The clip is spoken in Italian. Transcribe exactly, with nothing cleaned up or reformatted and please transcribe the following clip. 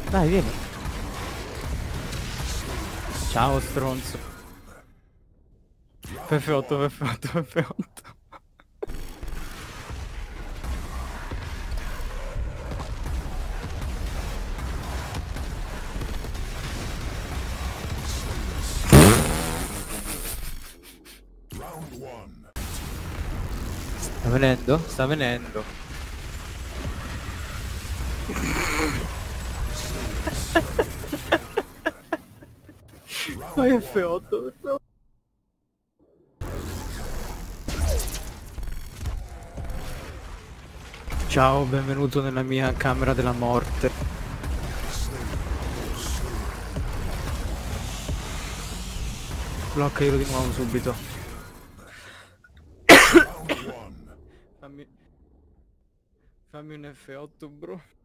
Dai, vieni. Ciao, stronzo. F otto, F otto, F otto. Sta venendo? Sta venendo. Vai F otto, F otto. Ciao, benvenuto nella mia camera della morte. Bloccalo di nuovo subito. Fammi... Fammi un F otto, bro.